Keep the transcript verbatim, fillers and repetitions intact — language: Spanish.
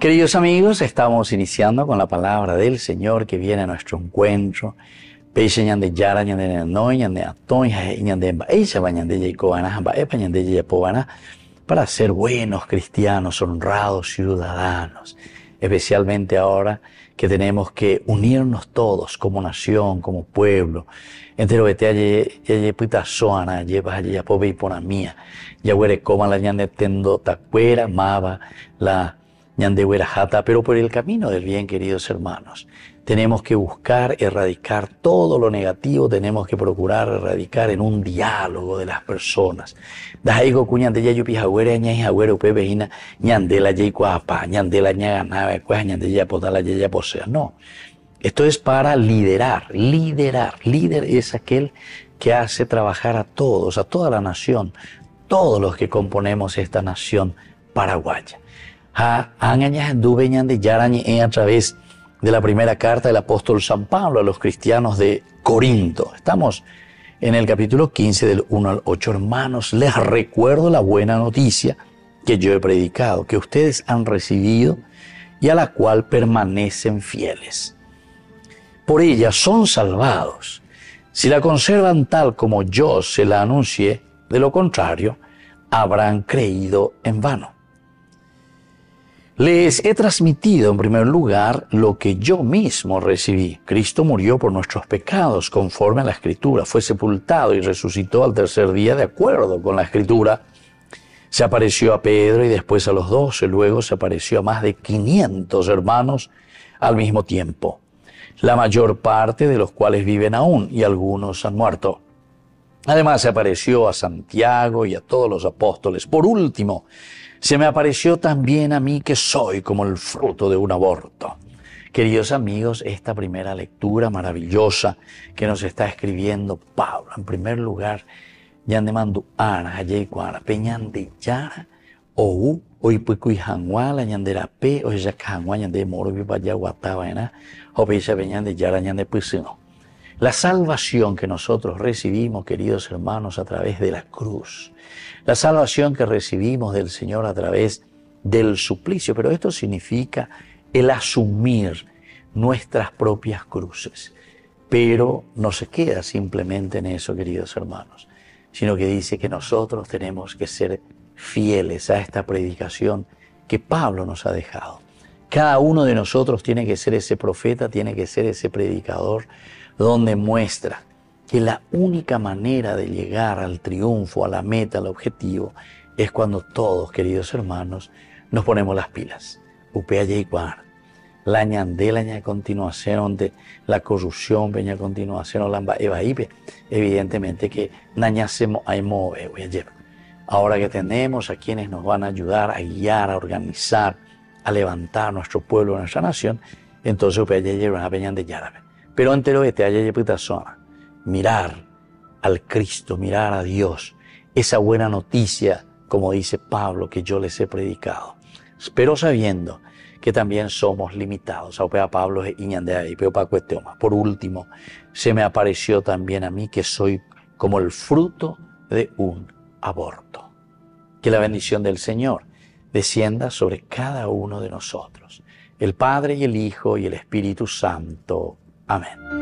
Queridos amigos, estamos iniciando con la palabra del Señor que viene a nuestro encuentro. Peixe ñande yara ñande nenoy ñande atoy ñande ella bañande yecobana baepa ñande yepobana para ser buenos cristianos, honrados ciudadanos, especialmente ahora que tenemos que unirnos todos como nación, como pueblo. Entero vete aye aye puita soana lleva aye apobe y pona mía ya huere coma la ñande tendo tacuera mava la ñande huera jata, pero por el camino del bien, queridos hermanos, tenemos que buscar erradicar todo lo negativo, tenemos que procurar erradicar en un diálogo de las personas. Dajaigo cuñande ya yupi jagüere ña jagüere upe vejina ñande la yei cuapa, ñande la ña ganaba cuas ñande ya potala ya posea. No. Esto es para liderar, liderar. Líder es aquel que hace trabajar a todos, a toda la nación, todos los que componemos esta nación paraguaya. Ha angañas duve ñande yarañe a través de la primera carta del apóstol San Pablo a los cristianos de Corinto. Estamos en el capítulo quince del uno al ocho. Hermanos, les recuerdo la buena noticia que yo he predicado, que ustedes han recibido y a la cual permanecen fieles. Por ella son salvados, si la conservan tal como yo se la anuncié, de lo contrario, habrán creído en vano. Les he transmitido en primer lugar lo que yo mismo recibí. Cristo murió por nuestros pecados conforme a la Escritura, fue sepultado y resucitó al tercer día de acuerdo con la Escritura. Se apareció a Pedro y después a los doce, luego se apareció a más de quinientos hermanos al mismo tiempo, la mayor parte de los cuales viven aún y algunos han muerto. Además se apareció a Santiago y a todos los apóstoles. Por último, se me apareció también a mí que soy como el fruto de un aborto. Queridos amigos, esta primera lectura maravillosa que nos está escribiendo Pablo, en primer lugar, yande mandu ana, hayei cuara, peñande yara, ou, oi puicui hanguala, ñandera pe, o ya hangua, ñande moro, vipaya guataba, ena, o peisa peñande yara, ñande puisino. La salvación que nosotros recibimos, queridos hermanos, a través de la cruz, la salvación que recibimos del Señor a través del suplicio, pero esto significa el asumir nuestras propias cruces. Pero no se queda simplemente en eso, queridos hermanos, sino que dice que nosotros tenemos que ser fieles a esta predicación que Pablo nos ha dejado. Cada uno de nosotros tiene que ser ese profeta, tiene que ser ese predicador, donde muestra que la única manera de llegar al triunfo, a la meta, al objetivo, es cuando todos, queridos hermanos, nos ponemos las pilas. Upea yeiguar, la ñandela ña continuación de la corrupción, peña continuación, la evaipe, evidentemente que nañasemos a move, ahora que tenemos a quienes nos van a ayudar a guiar, a organizar, a levantar nuestro pueblo, nuestra nación, entonces upea yeiguar, peña de yarabe. Pero entero este haya zona, mirar al Cristo, mirar a Dios, esa buena noticia, como dice Pablo, que yo les he predicado. Pero sabiendo que también somos limitados. A Pablo y Por último, se me apareció también a mí que soy como el fruto de un aborto. Que la bendición del Señor descienda sobre cada uno de nosotros, el Padre y el Hijo y el Espíritu Santo. Amén.